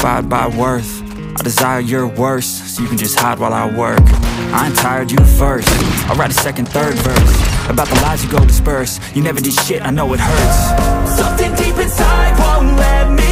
abide by worth. I desire your worst, so you can just hide while I work. I ain't tired, you first. I'll write a second, third verse about the lies you go disperse. You never did shit, I know it hurts. Something deep inside won't let me